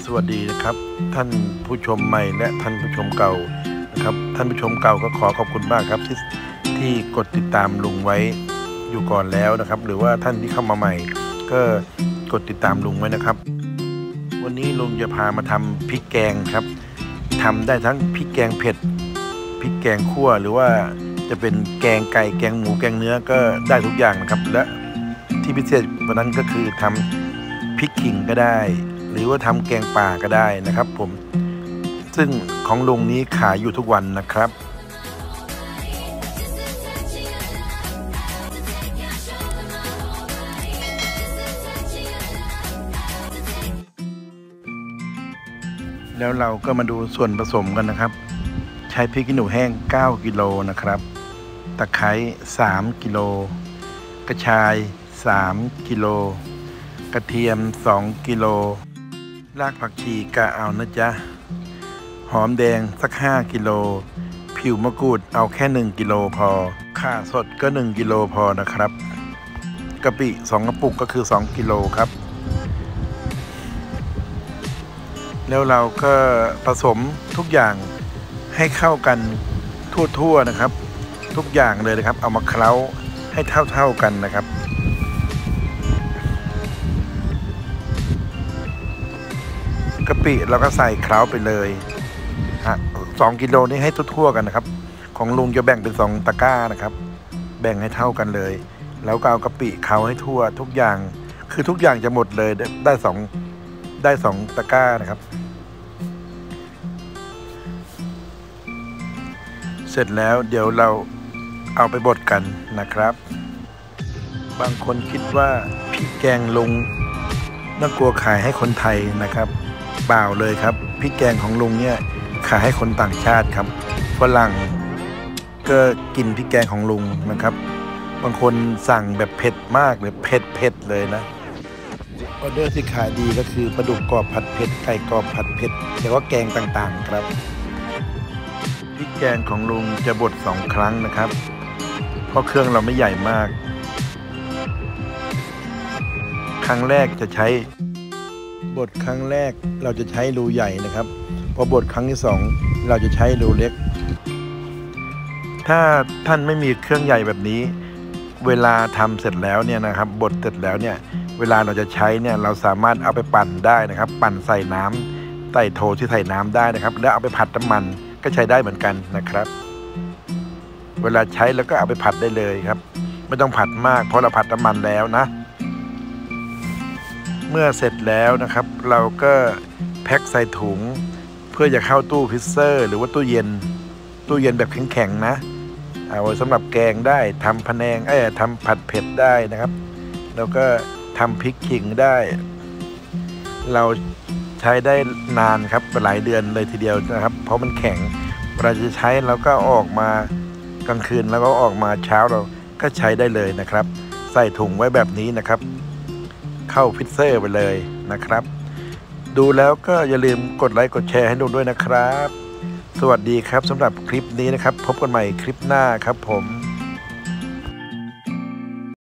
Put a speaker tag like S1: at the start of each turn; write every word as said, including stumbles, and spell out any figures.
S1: สวัสดีนะครับท่านผู้ชมใหม่และท่านผู้ชมเก่านะครับท่านผู้ชมเก่าก็ขอขอบคุณมากครับที่ที่กดติดตามลุงไว้อยู่ก่อนแล้วนะครับหรือว่าท่านที่เข้ามาใหม่ก็กดติดตามลุงไว้นะครับวันนี้ลุงจะพามาทำพริกแกงครับทำได้ทั้งพริกแกงเผ็ดพริกแกงคั่วหรือว่าจะเป็นแกงไก่แกงหมูแกงเนื้อก็ได้ทุกอย่างนะครับและที่พิเศษกว่านั้นก็คือทำพริกขิงก็ได้หรือว่าทำแกงป่าก็ได้นะครับผมซึ่งของลุงนี้ขายอยู่ทุกวันนะครับแล้วเราก็มาดูส่วนผสมกันนะครับใช้พริกขี้หนูแห้งเก้ากิโลนะครับตะไคร้สามกิโลกระชายสามกิโลกระเทียมสองกิโลรากผักชีกะเอานะจ๊ะหอมแดงสักห้ากิโลผิวมะกรูดเอาแค่หนึ่งกิโลพอข่าสดก็หนึ่งกิโลพอนะครับกะปิสองกระปุกก็คือสองกิโลครับแล้วเราก็ผสมทุกอย่างให้เข้ากันทั่วๆนะครับทุกอย่างเลยนะครับเอามาเคล้าให้เท่าๆกันนะครับกะปิเราก็ใส่เคล้าไปเลยฮะสองกิโลนี้ให้ทั่วๆกันนะครับของลุงจะแบ่งเป็นสองตะกร้านะครับแบ่งให้เท่ากันเลยแล้วก็เอากะปิเคล้าให้ทั่วทุกอย่างคือทุกอย่างจะหมดเลยได้สองได้สองตะกร้านะครับเสร็จแล้วเดี๋ยวเราเอาไปบดกันนะครับบางคนคิดว่าพริกแกงลุงน่ากลัวขายให้คนไทยนะครับเปล่าเลยครับพริกแกงของลุงเนี่ยขายให้คนต่างชาติครับฝรั่งก็กินพริกแกงของลุงนะครับบางคนสั่งแบบเผ็ดมากเลยเผ็ดเผ็ดเลยนะออเดอร์ที่ขายดีก็คือปลาดุกกรอบผัดเผ็ดไก่กรอบผัดเผ็ดแล้วก็แกงต่างๆครับพริกแกงของลุงจะบดสองครั้งนะครับเพราะเครื่องเราไม่ใหญ่มากครั้งแรกจะใช้บดครั้งแรกเราจะใช้รูใหญ่นะครับพอบดครั้งที่สองเราจะใช้รูเล็กถ้าท่านไม่มีเครื่องใหญ่แบบนี้เวลาทำเสร็จแล้วเนี่ยนะครับบดเสร็จแล้วเนี่ยเวลาเราจะใช้เนี่ยเราสามารถเอาไปปั่นได้นะครับปั่นใส่น้ำใส่โถที่ใส่น้ำได้นะครับแล้วเอาไปผัดน้ำมันก็ใช้ได้เหมือนกันนะครับเวลาใช้แล้วก็เอาไปผัดได้เลยครับไม่ต้องผัดมากเพราะเราผัดน้ำมันแล้วนะเมื่อเสร็จแล้วนะครับเราก็แพ็คใส่ถุงเพื่อจะเข้าตู้ฟรีเซอร์หรือว่าตู้เย็นตู้เย็นแบบแข็งๆนะเอาไว้สำหรับแกงได้ทำพะแนงเอ้ยทำผัดเผ็ดได้นะครับแล้วก็ทำพริกขิงได้เราใช้ได้นานครับหลายเดือนเลยทีเดียวนะครับเพราะมันแข็งเราจะใช้เราก็ออกมากลางคืนแล้วก็ออกมาเช้าเราก็ใช้ได้เลยนะครับใส่ถุงไว้แบบนี้นะครับเข้าฟรีเซอร์ไปเลยนะครับดูแล้วก็อย่าลืมกดไลค์กดแชร์ให้ลุงด้วยนะครับสวัสดีครับสำหรับคลิปนี้นะครับพบกันใหม่คลิปหน้าครับผม